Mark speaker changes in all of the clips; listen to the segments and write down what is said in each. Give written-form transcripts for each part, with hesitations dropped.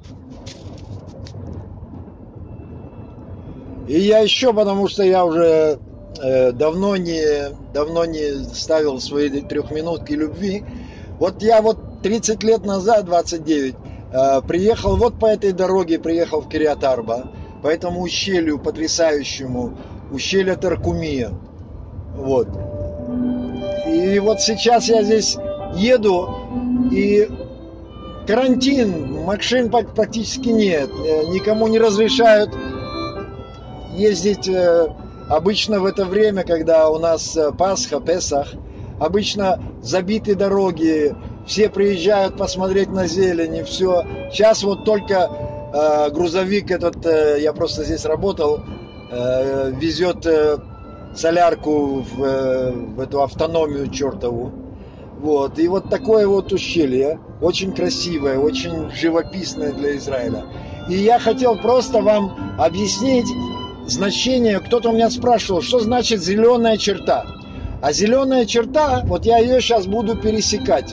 Speaker 1: И я еще, потому что я уже давно не ставил свои трехминутки любви. Вот я вот 30 лет назад, 29, приехал вот по этой дороге, приехал в Кириат-Арба, по этому ущелью потрясающему, ущелье Таркумия. Вот. И вот сейчас я здесь еду, и карантин, машин практически нет, никому не разрешают ездить. Обычно в это время, когда у нас Пасха, Песах, обычно забиты дороги, все приезжают посмотреть на зелень и все. Сейчас вот только грузовик этот, я просто здесь работал, везет солярку в эту автономию чертову. Вот. И вот такое вот ущелье, очень красивое, очень живописное для Израиля. И я хотел просто вам объяснить значение. Кто-то у меня спрашивал, что значит зеленая черта. А зеленая черта, вот я ее сейчас буду пересекать.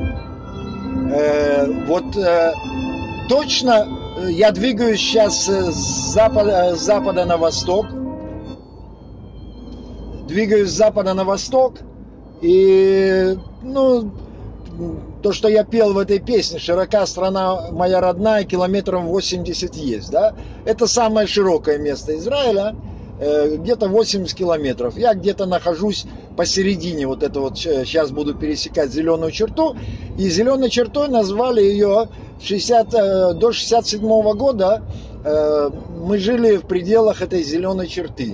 Speaker 1: Точно я двигаюсь сейчас с запада на восток. Двигаюсь с запада на восток. И, то, что я пел в этой песне, «Широка страна моя родная, километров 80 есть», да? Это самое широкое место Израиля, где-то 80 километров. Я где-то нахожусь посередине, вот это вот, сейчас буду пересекать зеленую черту, и зеленой чертой назвали ее до 67 года, мы жили в пределах этой зеленой черты.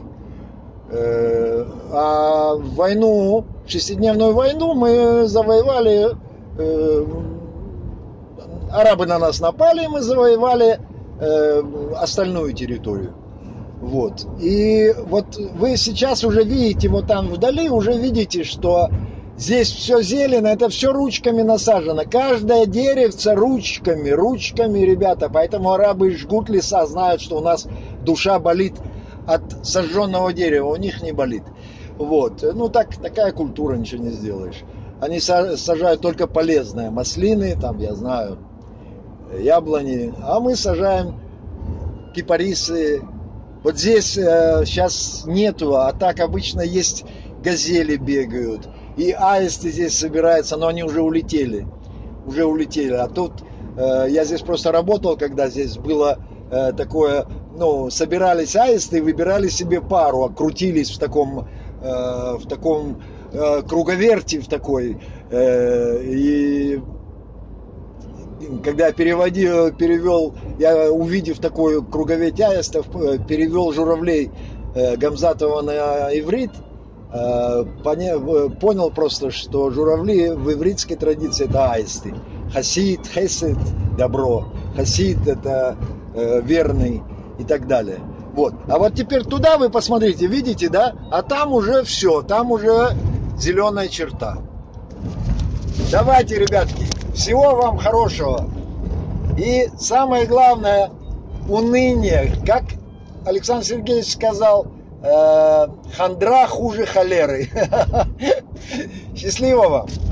Speaker 1: А войну, шестидневную войну мы завоевали, арабы на нас напали, и мы завоевали остальную территорию. Вот. И вот вы сейчас уже видите, вот там вдали уже видите, что здесь все зелено, это все ручками насажено. Каждое деревце ручками, ребята. Поэтому арабы жгут леса, знают, что у нас душа болит от сожженного дерева, у них не болит. Вот. Такая культура, ничего не сделаешь. Они сажают только полезное. Маслины, там, я знаю, яблони. А мы сажаем кипарисы. Вот здесь сейчас нету, а так обычно есть газели бегают. И аисты здесь собираются, но они уже улетели. А тут я здесь просто работал, когда здесь было такое, собирались аисты, выбирали себе пару, крутились в таком круговерти, в такой. И когда я перевел, я, увидев такой круговерть аистов, перевел журавлей Гамзатова на иврит, понял просто, что журавли в ивритской традиции это аисты. Хасид, хесед, добро. Хасид это верный и так далее. Вот. А вот теперь туда вы посмотрите, видите, да? А там уже все, там уже зеленая черта. Давайте, ребятки, всего вам хорошего. И самое главное, уныние. Как Александр Сергеевич сказал, хандра хуже холеры. Счастливо вам!